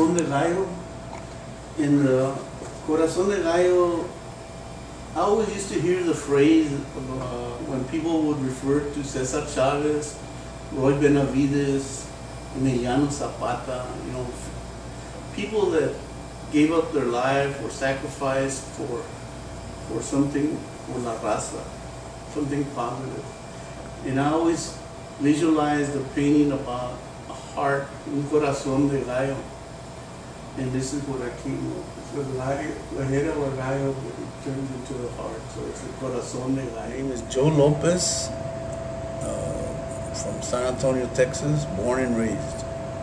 Corazón de Gallo. In the Corazón de Gallo, I always used to hear the phrase when people would refer to Cesar Chavez, Roy Benavides, Emiliano Zapata, people that gave up their life or sacrificed for something, for la raza, something positive. And I always visualized the painting about a heart, un corazón de gallo. And this is what I came up with. La head of a gallo turns into the heart. So it's a corazón de gallo. My name is Joe Lopez, from San Antonio, Texas, born and raised.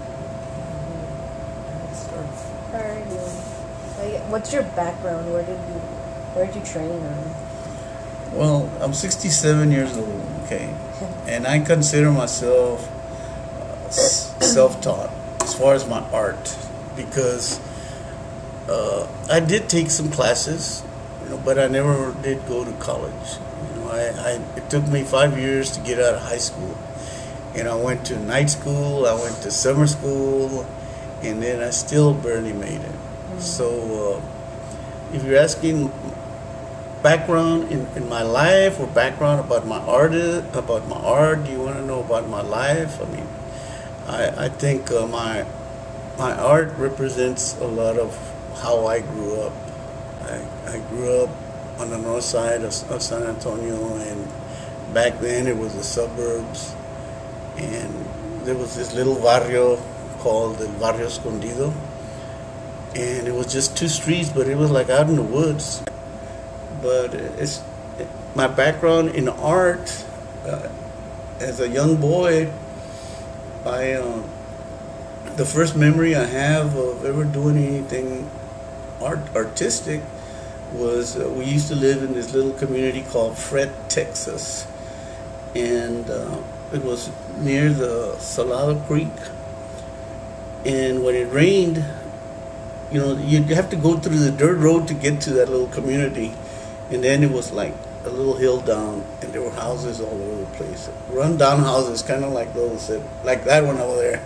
What's your background? Where did you train? Well, I'm 67 years old, okay, and I consider myself self-taught as far as my art, because I did take some classes, but I never did go to college. It took me 5 years to get out of high school, and I went to night school, I went to summer school, and then I still barely made it. So if you're asking background in my life or background about my art, do you want to know about my life? I mean, I think my art represents a lot of how I grew up. I grew up on the north side of San Antonio, and back then it was the suburbs, and there was this little barrio called El Barrio Escondido, and it was just 2 streets, but it was like out in the woods. But my background in art, as a young boy, the first memory I have of ever doing anything artistic was we used to live in this little community called Fred, Texas, and it was near the Salado Creek. And when it rained, you'd have to go through the dirt road to get to that little community, and then it was like a little hill down, and there were houses all over the place, run-down houses, kind of like those like that one over there.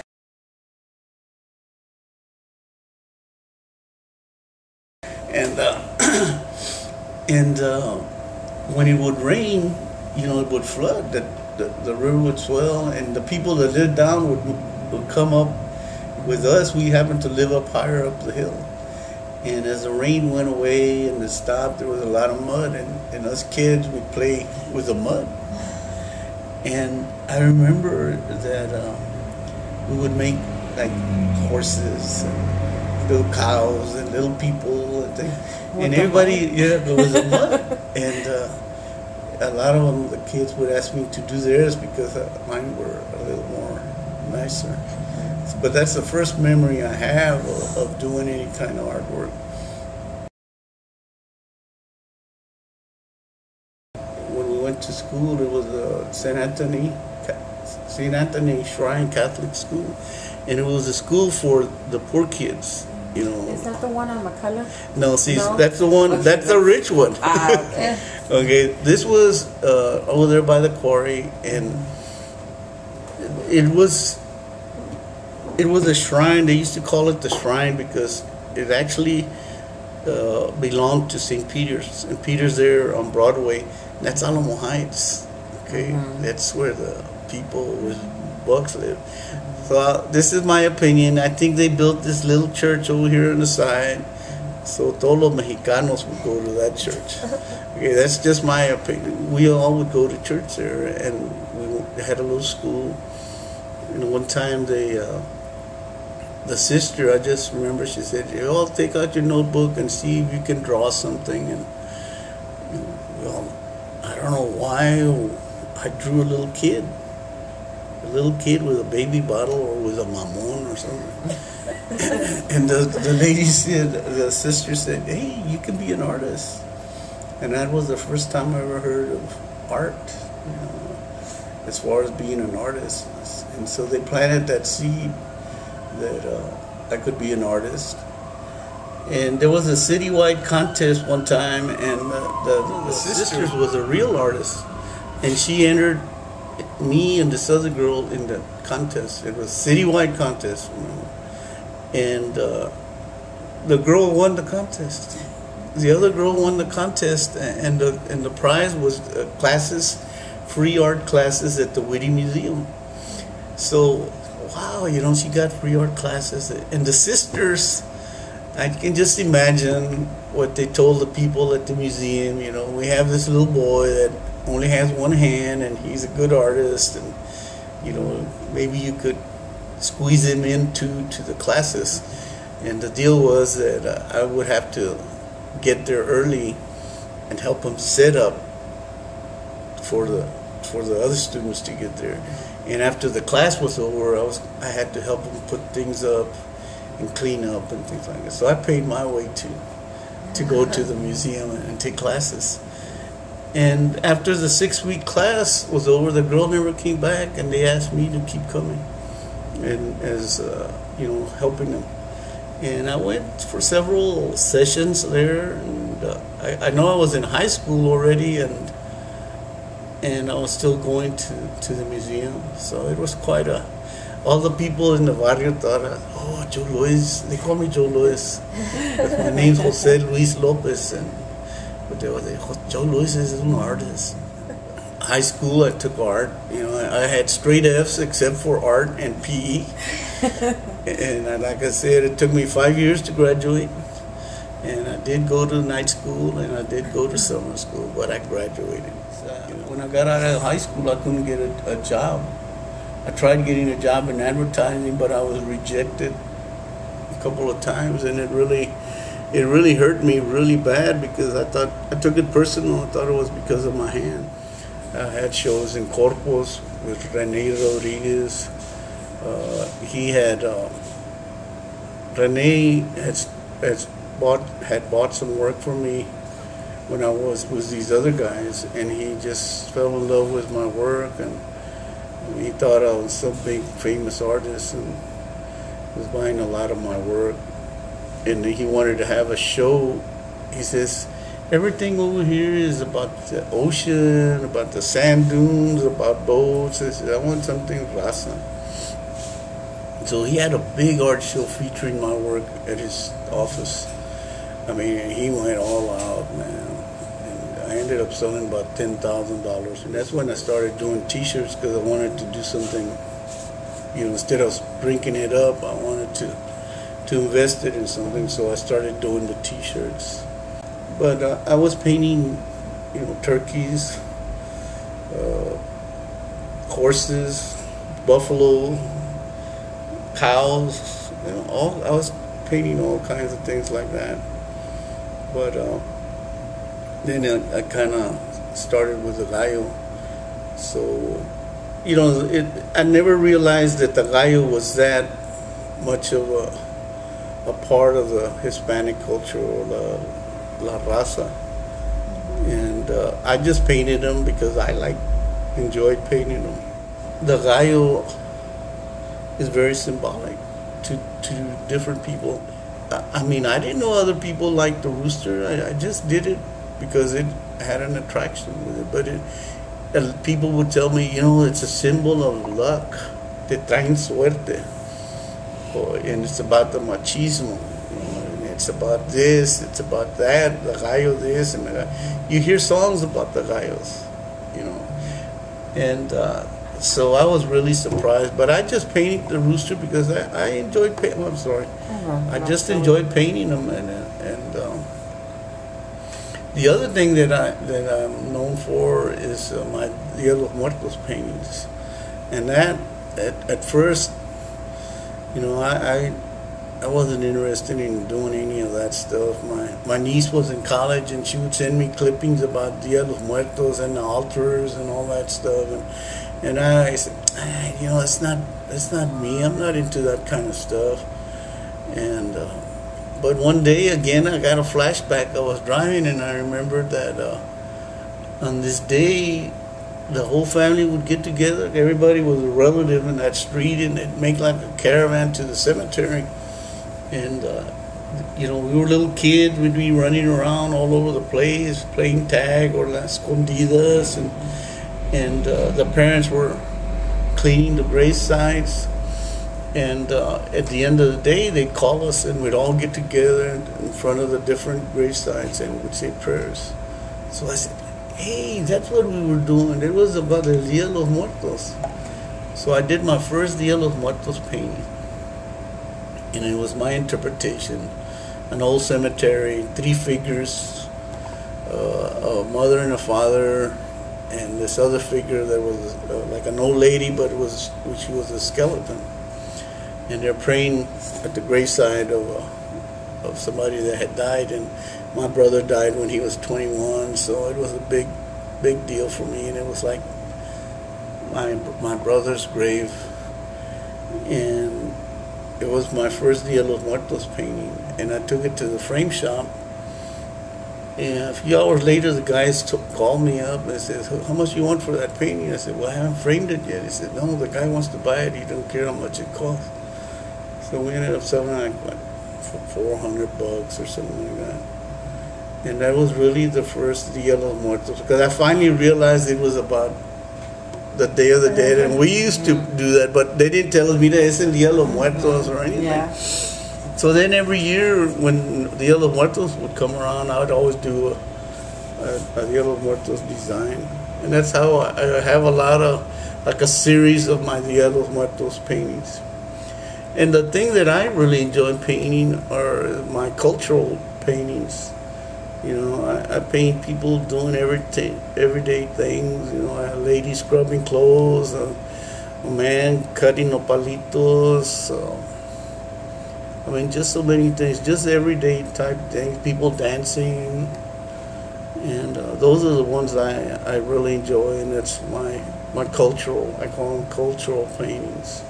And when it would rain, it would flood. The river would swell, and the people that lived down would come up with us. We happened to live up higher up the hill. And as the rain went away and it stopped, there was a lot of mud, and us kids would play with the mud. And I remember that we would make like horses and little cows and little people and things. And everybody, there was a mud. And a lot of them, the kids would ask me to do theirs because mine were a little more nicer. But that's the first memory I have of doing any kind of artwork. When we went to school, it was St. Anthony Shrine Catholic School, and it was a school for the poor kids. Is that the one on McCullough? No, that's the one. That's the rich one. Okay. Okay, this was over there by the quarry, and it was a shrine. They used to call it the shrine because it actually belonged to St. Peter's. And Peter's there on Broadway. That's Alamo Heights. Okay, that's where the people with bucks live. So this is my opinion. I think they built this little church over here on the side, so todos los mexicanos would go to that church. Okay, that's just my opinion. We all would go to church there, and we had a little school. One time the sister, I just remember, she said, "You all take out your notebook and see if you can draw something." And I don't know why I drew a little kid with a baby bottle or with a mamon or something. And the lady said, the sister said, "Hey, you can be an artist." And that was the first time I ever heard of art, as far as being an artist. And so they planted that seed that I could be an artist. And there was a citywide contest one time, and the sister was a real artist, and she entered me and this other girl in the contest. It was a citywide contest, and the girl won the contest. The other girl won the contest, and the prize was classes, free art classes at the Whitty Museum. So, wow, she got free art classes, and the sisters. I can just imagine what they told the people at the museum. We have this little boy that only has one hand, and he's a good artist, and maybe you could squeeze him into the classes. And the deal was that I would have to get there early and help him set up for the other students to get there. And after the class was over, I had to help him put things up and clean up and things like that. So I paid my way to go to the museum and take classes. And after the 6-week class was over, the girl never came back, and they asked me to keep coming and as helping them. And I went for several sessions there, and I know I was in high school already, and I was still going to the museum. So it was quite all the people in the barrio thought, oh, Joe Luis, they call me Joe Luis. My name's Jose Luis Lopez, but they were like, Joe Luis is an artist. High school, I took art. I had straight F's except for art and PE. And like I said, it took me 5 years to graduate. And I did go to night school, and I did go to summer school, but I graduated. When I got out of high school, I couldn't get a job. I tried getting a job in advertising, but I was rejected a couple of times, and it really hurt me really bad, because I took it personal. I thought it was because of my hand. I had shows in Corpus with Rene Rodriguez. Rene had bought some work for me when I was with these other guys, and he just fell in love with my work, and he thought I was some big famous artist and was buying a lot of my work. And he wanted to have a show. He says, everything over here is about the ocean, about the sand dunes, about boats. I said, I want something raza. So he had a big art show featuring my work at his office. I mean, he went all out, man. And I ended up selling about $10,000. And that's when I started doing T-shirts, because I wanted to do something, instead of drinking it up, I wanted to invest it in something. So I started doing the T-shirts. But I was painting, turkeys, horses, buffalo, cows, I was painting all kinds of things like that. But then I kind of started with the gallo. So, I never realized that the gallo was that much of a part of the Hispanic culture, or La Raza. And I just painted them because I enjoyed painting them. The gallo is very symbolic to different people. I mean, I didn't know other people liked the rooster. I just did it because it had an attraction with it. But people would tell me, it's a symbol of luck. Te traen suerte. And it's about the machismo. It's about this, it's about that, the gallo this, and you hear songs about the gallos, And so I was really surprised, but I just painted the rooster because I enjoyed painting. I'm sorry, I just enjoyed painting them, and the other thing that I'm known for is my Dia de los Muertos paintings, and that at first, I wasn't interested in doing any of that stuff. My niece was in college, and she would send me clippings about Dia de los Muertos and the altars and all that stuff, and I said, it's not me. I'm not into that kind of stuff. And but one day again, I got a flashback. I was driving, and I remembered that on this day, the whole family would get together. Everybody was a relative in that street, and they'd make like a caravan to the cemetery. And we were little kids. We'd be running around all over the place, playing tag or las escondidas, and the parents were cleaning the grave sites. And at the end of the day, they'd call us and we'd all get together in front of the different gravesites and we'd say prayers. So I said, hey, that's what we were doing. It was about El Dia de los Muertos. So I did my first Dia de los Muertos painting. And it was my interpretation. An old cemetery, 3 figures, a mother and a father, and this other figure that was like an old lady, but she was a skeleton. And they're praying at the graveside of somebody that had died, and my brother died when he was 21, so it was a big deal for me, and it was like my brother's grave, and it was my first Dia de los Muertos painting, and I took it to the frame shop, and a few hours later the guys called me up and said, how much you want for that painting? I said, well, I haven't framed it yet. He said, no, the guy wants to buy it, he don't care how much it costs. So we ended up selling like for $400 or something like that. And that was really the first Dia de los Muertos, because I finally realized it was about the Day of the Dead, and we used to do that, but they didn't tell me that it's in Dia de los Muertos or anything. Yeah. So then every year when Dia de los Muertos would come around, I would always do a Dia de los Muertos design, and that's how I have a lot of, like a series of my Dia de los Muertos paintings. And the thing that I really enjoy painting are my cultural paintings. You know, I paint people doing everyday things. You know, a lady scrubbing clothes, a man cutting nopalitos. I mean, just so many things, just everyday type things. People dancing, and those are the ones I really enjoy, and that's my cultural. I call them cultural paintings.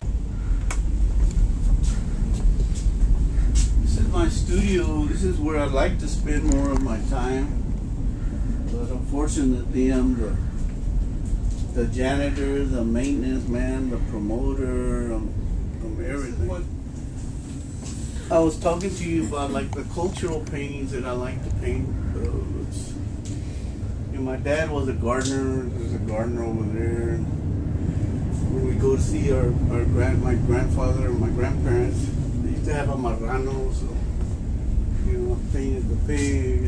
My studio, this is where I like to spend more of my time, but unfortunately I'm the janitor, the maintenance man, the promoter, I'm everything. I was talking to you about like the cultural paintings that I like to paint. My dad was a gardener. There's a gardener over there. When we go to see my grandfather and my grandparents, they used to have a marrano, so you know, painted the pig.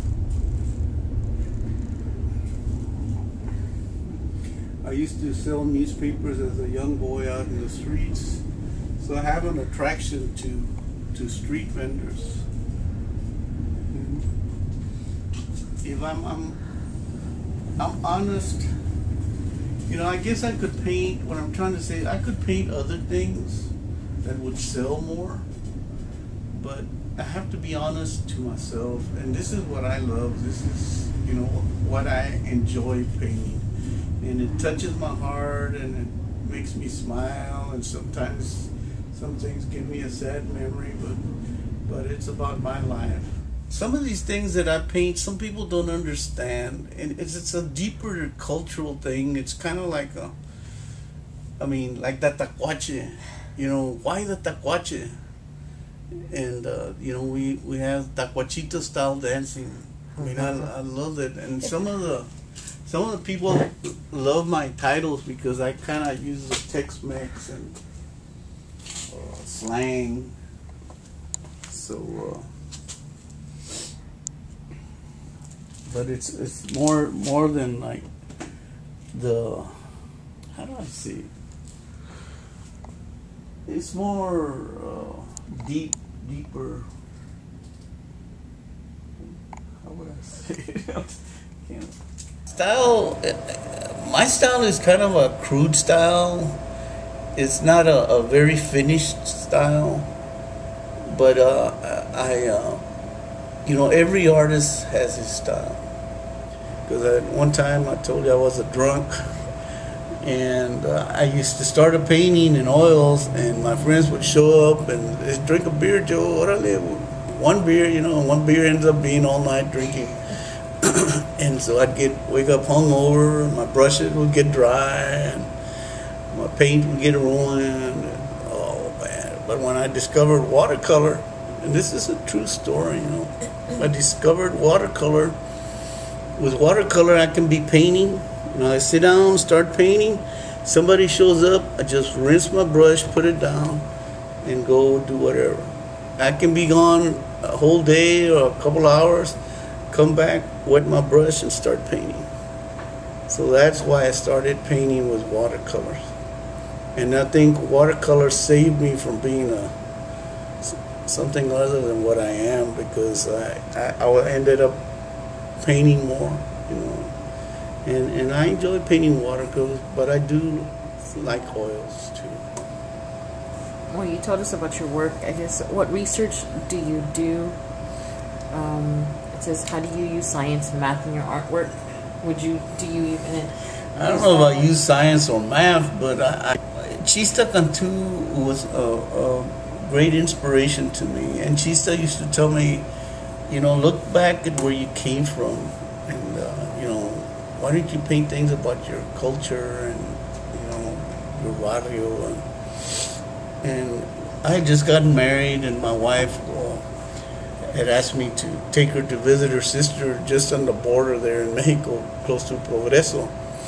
I used to sell newspapers as a young boy out in the streets, so I have an attraction to street vendors. If I'm honest, you know, I guess I could paint, what I'm trying to say, I could paint other things that would sell more, but I have to be honest to myself, and this is what I love. This is, you know, what I enjoy painting, and it touches my heart, and it makes me smile, and sometimes some things give me a sad memory, but it's about my life. Some of these things that I paint, some people don't understand, and it's a deeper cultural thing. It's kind of like like the tacuache. You know, why the tacuache? And you know, we have tacuachito style dancing. I mean, I love it, and some of the people love my titles because I kind of use the Tex-Mex and slang. So, but it's more than like the, how do I say it? It's more deeper. How would I say it? Style, my style is kind of a crude style. It's not a very finished style, but you know, every artist has his style. Because at one time I told you I was a drunk, and I used to start a painting in oils, and my friends would show up and just drink a beer, Joe. Orale, one beer, you know, one beer ends up being all night drinking. And so I'd wake up hungover, and my brushes would get dry, and my paint would get ruined. And, oh man! But when I discovered watercolor, and this is a true story, you know, I discovered watercolor. With watercolor, I can be painting. You know, I sit down, start painting, somebody shows up, I just rinse my brush, put it down, and go do whatever. I can be gone a whole day or a couple hours, come back, wet my brush, and start painting. So that's why I started painting with watercolors. And I think watercolor saved me from being something other than what I am, because I ended up painting more, you know. And I enjoy painting watercolors, but I do like oils too. Well, you told us about your work. I guess, what research do you do? It says, how do you use science and math in your artwork? Do you even... I don't know if I use science or math, but Chista Cantu was a great inspiration to me. And Chista used to tell me, you know, look back at where you came from, and, you know, why don't you paint things about your culture and, you know, your barrio. And I had just gotten married, and my wife had asked me to take her to visit her sister just on the border there in Mexico, close to Progreso.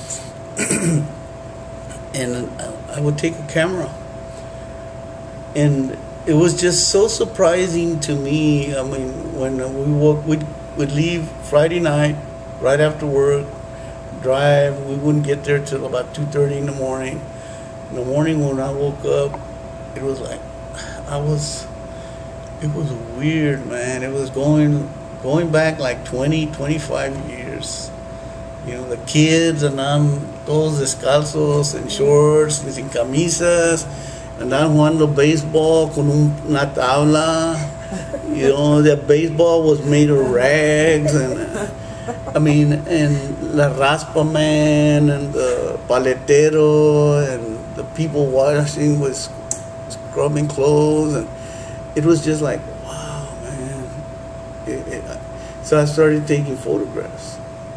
And I would take a camera. And it was just so surprising to me. I mean, when we'd leave Friday night, right after work, drive, we wouldn't get there till about 2:30 in the morning. In the morning when I woke up, it was like, it was weird, man. It was going back like 20, 25 years. You know, the kids andaban todos descalzos, en shorts, sin camisas, andaban jugando baseball con una tabla. You know, the baseball was made of rags, and I mean, and La Raspa Man, and the paletero, and the people washing with scrubbing clothes, and it was just like, wow, man. So I started taking photographs,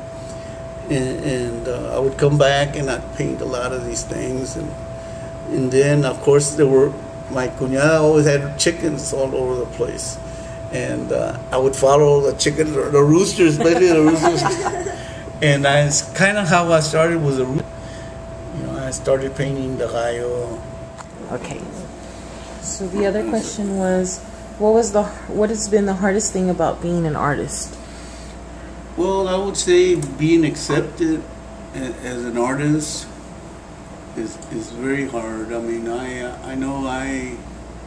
and I would come back and I'd paint a lot of these things, and then of course my cuñada always had chickens all over the place, and I would follow the chickens, or the roosters, especially the roosters. And it's kind of how I started, was I started painting the gallo. Okay. So the other question was, what has been the hardest thing about being an artist? Well, I would say being accepted as an artist is very hard. I mean, I know I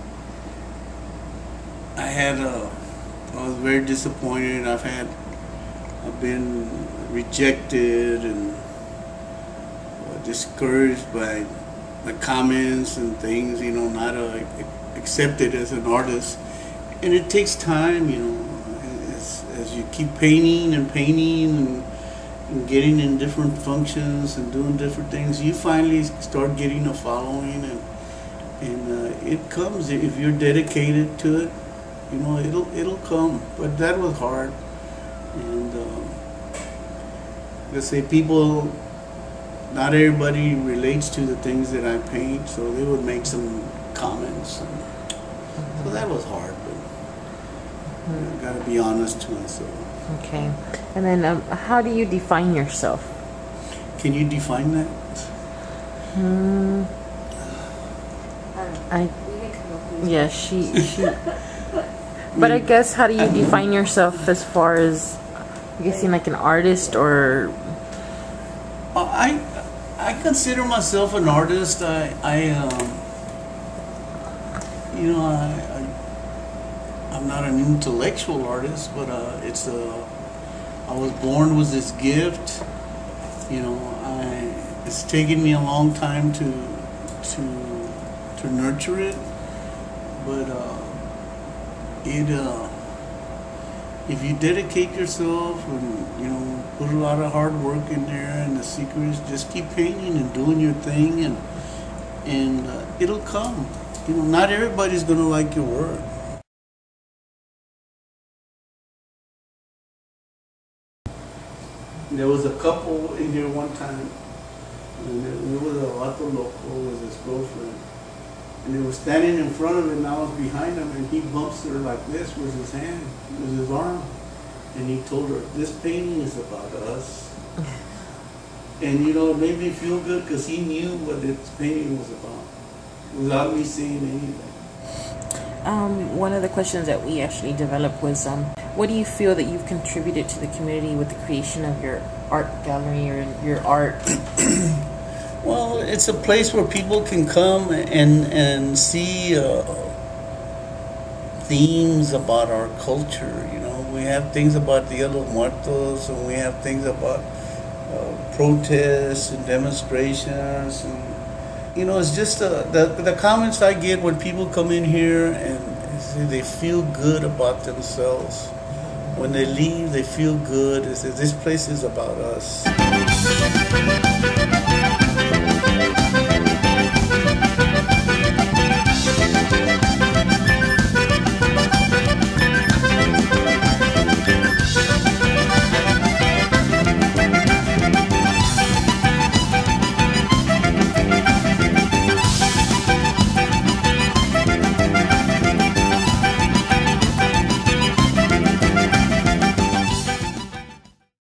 was very disappointed. I've been rejected and discouraged by the comments and things, you know, not accepted as an artist. And it takes time, you know, as you keep painting and getting in different functions and doing different things, you finally start getting a following, and it comes if you're dedicated to it. You know, it'll come. But that was hard, and let's say people. Not everybody relates to the things that I paint, so they would make some comments. So that was hard, but I gotta be honest to myself. Okay. And then how do you define yourself? Can you define that? She but I guess, how do you define yourself as far as, I guess, like an artist, or? I consider myself an artist. I'm not an intellectual artist, but I was born with this gift. You know, it's taken me a long time to nurture it, but if you dedicate yourself and, you know, put a lot of hard work in there, and the secret is just keep painting and doing your thing, and it'll come. You know, not everybody's gonna like your work. There was a couple in here one time, and it was a vato loco with his girlfriend, and they were standing in front of it, and I was behind him, and he bumps her like this with his hand, with his arm, and he told her, "This painting is about us." And you know, it made me feel good because he knew what this painting was about without me saying anything. One of the questions that we actually developed was, what do you feel that you've contributed to the community with the creation of your art gallery or your art? Well, it's a place where people can come and see themes about our culture. You know, we have things about Dia de los Muertos, and we have things about protests and demonstrations, and you know, it's just the comments I get when people come in here and say they feel good about themselves. When they leave, they feel good. They say, this place is about us.